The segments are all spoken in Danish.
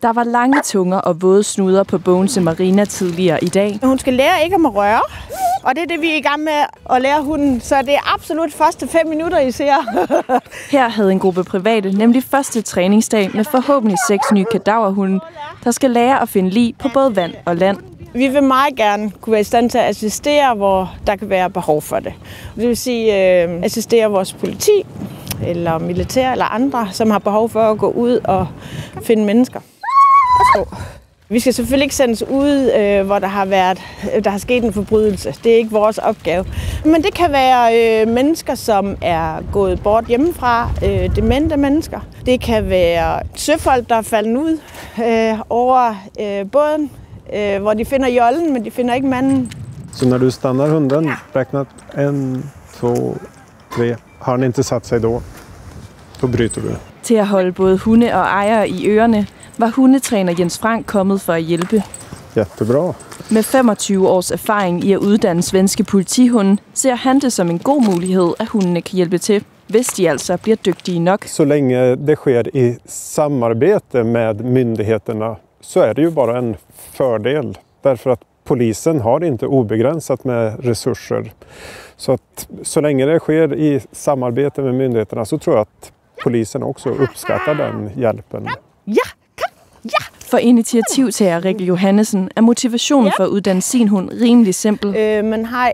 Der var lange tunger og våde snuder på Bogense Marina tidligere i dag. Hun skal lære ikke at røre, og det er det, vi er i gang med at lære hunden. Så det er absolut første 5 minutter, I ser. Her havde en gruppe private nemlig første træningsdag med forhåbentlig 6 nye kadaverhunde, der skal lære at finde lig på både vand og land. Vi vil meget gerne kunne være i stand til at assistere, hvor der kan være behov for det. Det vil sige assistere vores politi, eller militær eller andre, som har behov for at gå ud og finde mennesker. Vi skal selvfølgelig ikke sendes ud, hvor der har sket en forbrydelse. Det er ikke vores opgave. Men det kan være mennesker, som er gået bort hjemmefra, demente mennesker. Det kan være søfolk, der er faldet ud over båden, hvor de finder jollen, men de finder ikke manden. Så når du stannar hunden, räknat 1, 2, 3, har den ikke sat sig då bryter du. Til at holde både hunde og ejere i ørerne, var hundetræner Jens Frank kommet for at hjælpe. Jättebra. Med 25 års erfaring i at uddanne svenske politihunde, ser han det som en god mulighed, at hundene kan hjælpe til, hvis de altså bliver dygtige nok. Så længe det sker i samarbete med myndigheterna, så är det ju bara en fördel. Därför att polisen har inte obegränsat med resurser. Så länge det sker i samarbete med myndigheterna så tror jag att polisen också uppskattar den hjälpen. Ja! For initiativtager Rikke Johannesen er motivationen for at uddanne sin hund rimelig simpel. Man har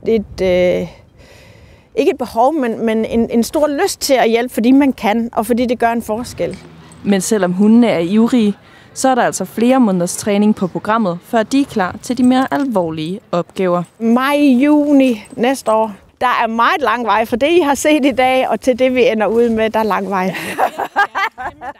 ikke et behov, men en stor lyst til at hjælpe, fordi man kan, og fordi det gør en forskel. Men selvom hundene er ivrige, så er der altså flere måneders træning på programmet, før de er klar til de mere alvorlige opgaver. Maj, juni næste år. Der er meget lang vej fra det, I har set i dag, og til det, vi ender ud med, der er lang vej.